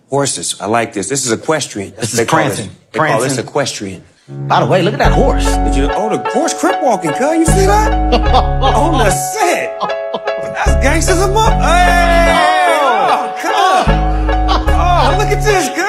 Horses. I like this. This is equestrian. This is prancing. They call this equestrian. By the way, look at that horse. Did you? Oh, the horse crip walking, cuz. You see that? On the set. That's gangsters of up. Hey! Oh, come on. Oh, look at this,